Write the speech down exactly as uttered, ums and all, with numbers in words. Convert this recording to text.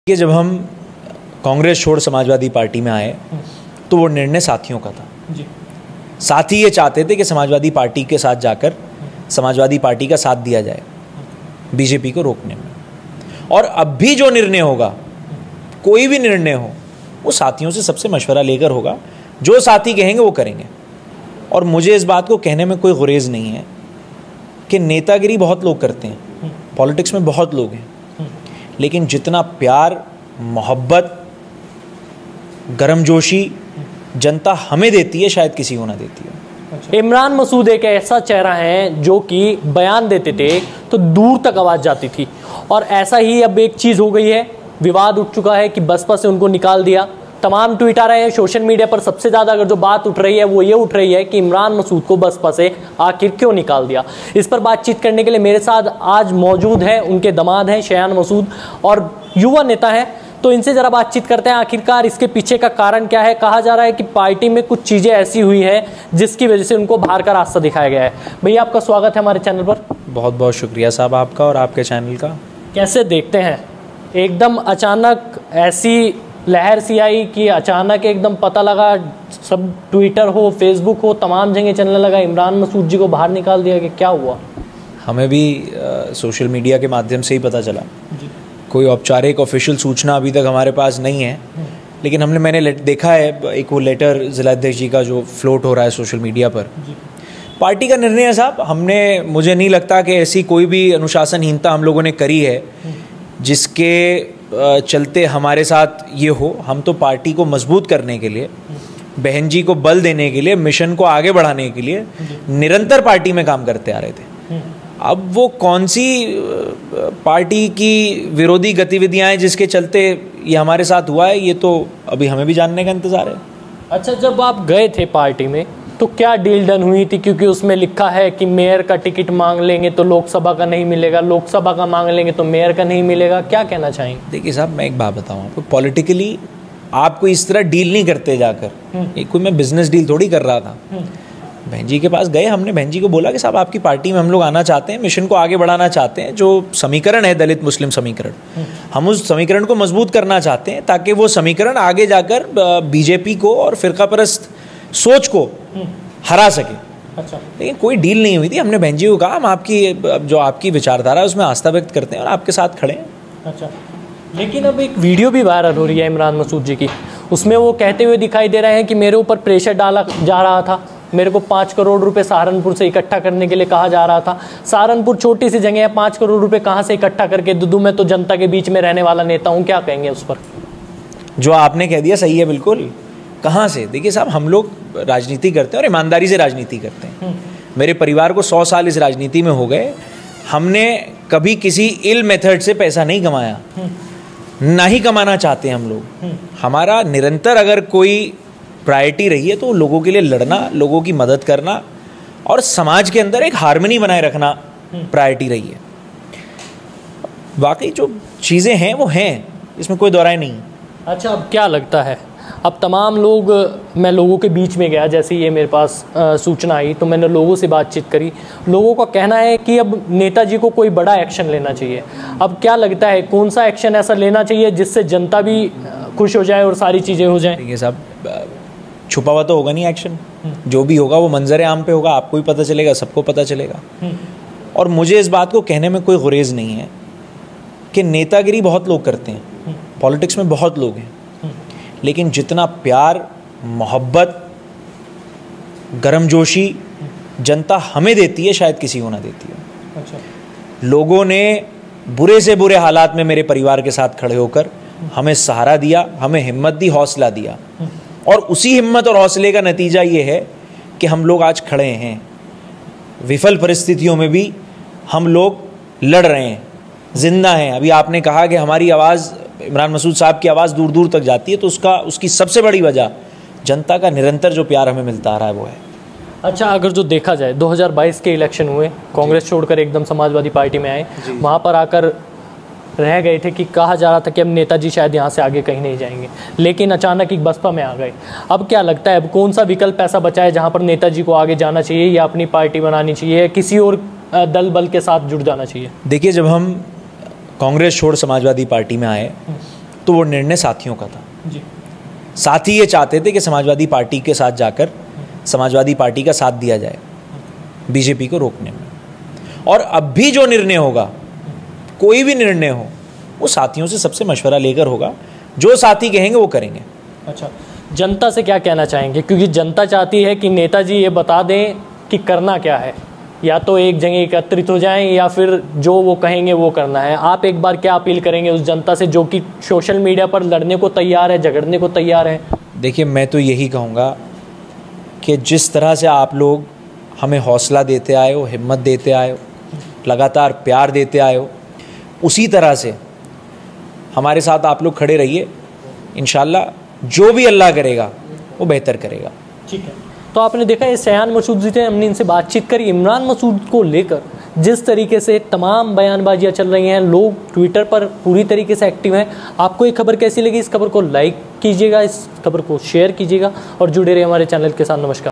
कि जब हम कांग्रेस छोड़ समाजवादी पार्टी में आए तो वो निर्णय साथियों का था जी। साथी ये चाहते थे कि समाजवादी पार्टी के साथ जाकर समाजवादी पार्टी का साथ दिया जाए बीजेपी को रोकने में। और अब भी जो निर्णय होगा, कोई भी निर्णय हो, वो साथियों से सबसे मशवरा लेकर होगा। जो साथी कहेंगे वो करेंगे। और मुझे इस बात को कहने में कोई गुरेज नहीं है कि नेतागिरी बहुत लोग करते हैं, पॉलिटिक्स में बहुत लोग हैं, लेकिन जितना प्यार, मोहब्बत, गर्मजोशी जनता हमें देती है शायद किसी को ना देती है। इमरान मसूद एक ऐसा चेहरा है जो कि बयान देते थे तो दूर तक आवाज़ जाती थी, और ऐसा ही अब एक चीज़ हो गई है, विवाद उठ चुका है कि बसपा से उनको निकाल दिया। तमाम ट्वीट आ रहे हैं सोशल मीडिया पर। सबसे ज़्यादा अगर जो बात उठ रही है वो ये उठ रही है कि इमरान मसूद को बसपा से आखिर क्यों निकाल दिया। इस पर बातचीत करने के लिए मेरे साथ आज मौजूद हैं उनके दामाद हैं शयान मसूद, और युवा नेता हैं। तो इनसे ज़रा बातचीत करते हैं, आखिरकार इसके पीछे का कारण क्या है। कहा जा रहा है कि पार्टी में कुछ चीज़ें ऐसी हुई है जिसकी वजह से उनको बाहर का रास्ता दिखाया गया है। भैया आपका स्वागत है हमारे चैनल पर। बहुत बहुत शुक्रिया साहब आपका और आपके चैनल का। कैसे देखते हैं, एकदम अचानक ऐसी लहर सी आई कि अचानक एकदम पता लगा, सब ट्विटर हो, फेसबुक हो, तमाम जगह चलने लगा इमरान मसूद जी को बाहर निकाल दिया, कि क्या हुआ? हमें भी आ, सोशल मीडिया के माध्यम से ही पता चला जी। कोई औपचारिक ऑफिशियल सूचना अभी तक हमारे पास नहीं है, लेकिन हमने मैंने देखा है एक वो लेटर जिलाध्यक्ष जी का जो फ्लोट हो रहा है सोशल मीडिया पर। पार्टी का निर्णय है साहब, हमने मुझे नहीं लगता कि ऐसी कोई भी अनुशासनहीनता हम लोगों ने करी है जिसके चलते हमारे साथ ये हो। हम तो पार्टी को मजबूत करने के लिए, बहन जी को बल देने के लिए, मिशन को आगे बढ़ाने के लिए निरंतर पार्टी में काम करते आ रहे थे। अब वो कौन सी पार्टी की विरोधी गतिविधियां हैं जिसके चलते ये हमारे साथ हुआ है, ये तो अभी हमें भी जानने का इंतज़ार है। अच्छा, जब आप गए थे पार्टी में तो क्या डील डन हुई थी? क्योंकि उसमें लिखा है कि मेयर का टिकट मांग लेंगे तो लोकसभा का नहीं मिलेगा, लोकसभा का मांग लेंगे तो मेयर का नहीं मिलेगा। क्या कहना चाहेंगे? देखिए साहब, मैं एक बात बताऊँ आपको, पॉलिटिकली आप कोई इस तरह डील नहीं करते जाकर। एक कोई मैं बिजनेस डील थोड़ी कर रहा था। बहन जी के पास गए, हमने बहन जी को बोला कि साहब आपकी पार्टी में हम लोग आना चाहते हैं, मिशन को आगे बढ़ाना चाहते हैं। जो समीकरण है दलित मुस्लिम समीकरण, हम उस समीकरण को मजबूत करना चाहते हैं ताकि वो समीकरण आगे जाकर बीजेपी को और फिरका परस्त सोच को हरा सके। अच्छा। लेकिन कोई डील नहीं हुई थी। हमने बहन जी को कहा हम आपकी जो आपकी विचारधारा है उसमें आस्था व्यक्त करते हैं और आपके साथ खड़े हैं। अच्छा, लेकिन अब एक वीडियो भी वायरल हो रही है इमरान मसूद जी की, उसमें वो कहते हुए दिखाई दे रहे हैं कि मेरे ऊपर प्रेशर डाला जा रहा था, मेरे को पाँच करोड़ रुपए सहारनपुर से इकट्ठा करने के लिए कहा जा रहा था। सहारनपुर छोटी सी जगह है, पाँच करोड़ रुपए कहाँ से इकट्ठा करके दूं? मैं तो जनता के बीच में रहने वाला नेता हूँ। क्या कहेंगे उस पर? जो आपने कह दिया सही है बिल्कुल। कहाँ से? देखिए साहब, हम लोग राजनीति करते हैं और ईमानदारी से राजनीति करते हैं। मेरे परिवार को सौ साल इस राजनीति में हो गए, हमने कभी किसी इल मेथड से पैसा नहीं कमाया, ना ही कमाना चाहते हैं हम लोग। हमारा निरंतर अगर कोई प्रायोरिटी रही है तो लोगों के लिए लड़ना, लोगों की मदद करना और समाज के अंदर एक हार्मनी बनाए रखना प्रायोरिटी रही है। वाकई जो चीज़ें हैं वो हैं, इसमें कोई दौराय नहीं। अच्छा, अब क्या लगता है, अब तमाम लोग, मैं लोगों के बीच में गया, जैसे ये मेरे पास आ, सूचना आई तो मैंने लोगों से बातचीत करी। लोगों का कहना है कि अब नेताजी को कोई बड़ा एक्शन लेना चाहिए। अब क्या लगता है, कौन सा एक्शन ऐसा लेना चाहिए जिससे जनता भी खुश हो जाए और सारी चीज़ें हो जाएं? देखिए साहब, छुपा हुआ तो होगा नहीं एक्शन। जो भी होगा वो मंजर आम पे होगा, आपको भी पता चलेगा, सबको पता चलेगा। और मुझे इस बात को कहने में कोई गुरेज नहीं है कि नेतागिरी बहुत लोग करते हैं, पॉलिटिक्स में बहुत लोग हैं, लेकिन जितना प्यार, मोहब्बत, गर्मजोशी जनता हमें देती है शायद किसी को ना देती है। अच्छा। लोगों ने बुरे से बुरे हालात में मेरे परिवार के साथ खड़े होकर हमें सहारा दिया, हमें हिम्मत दी, हौसला दिया, और उसी हिम्मत और हौसले का नतीजा ये है कि हम लोग आज खड़े हैं। विफल परिस्थितियों में भी हम लोग लड़ रहे हैं, जिंदा हैं। अभी आपने कहा कि हमारी आवाज़, इमरान मसूद साहब की आवाज़ दूर दूर तक जाती है, तो उसका उसकी सबसे बड़ी वजह जनता का निरंतर जो प्यार हमें मिलता आ रहा है वो है। अच्छा, अगर जो देखा जाए दो हज़ार बाईस के इलेक्शन हुए, कांग्रेस छोड़कर एकदम समाजवादी पार्टी में आए, वहाँ पर आकर रह गए थे कि कहा जा रहा था कि अब नेताजी शायद यहाँ से आगे कहीं नहीं जाएंगे, लेकिन अचानक एक बसपा में आ गए। अब क्या लगता है, अब कौन सा विकल्प ऐसा बचा है जहाँ पर नेताजी को आगे जाना चाहिए, या अपनी पार्टी बनानी चाहिए, किसी और दल बल के साथ जुड़ जाना चाहिए? देखिए, जब हम कांग्रेस छोड़ समाजवादी पार्टी में आए तो वो निर्णय साथियों का था जी। साथी ये चाहते थे कि समाजवादी पार्टी के साथ जाकर समाजवादी पार्टी का साथ दिया जाए बीजेपी को रोकने में। और अब भी जो निर्णय होगा, कोई भी निर्णय हो, वो साथियों से सबसे मशवरा लेकर होगा। जो साथी कहेंगे वो करेंगे। अच्छा, जनता से क्या कहना चाहेंगे? क्योंकि जनता चाहती है कि नेताजी ये बता दें कि करना क्या है, या तो एक जगह एकत्रित हो जाएं या फिर जो वो कहेंगे वो करना है। आप एक बार क्या अपील करेंगे उस जनता से जो कि सोशल मीडिया पर लड़ने को तैयार है, झगड़ने को तैयार है? देखिए, मैं तो यही कहूँगा कि जिस तरह से आप लोग हमें हौसला देते आए हो, हिम्मत देते आए हो, लगातार प्यार देते आए हो, उसी तरह से हमारे साथ आप लोग खड़े रहिए। इंशाल्लाह जो भी अल्लाह करेगा वो बेहतर करेगा। ठीक है। तो आपने देखा ये सयान मसूद जी थे, हमने इनसे बातचीत करी। इमरान मसूद को लेकर जिस तरीके से तमाम बयानबाजियाँ चल रही हैं, लोग ट्विटर पर पूरी तरीके से एक्टिव हैं। आपको ये खबर कैसी लगी? इस खबर को लाइक कीजिएगा, इस खबर को शेयर कीजिएगा और जुड़े रहिए हमारे चैनल के साथ। नमस्कार।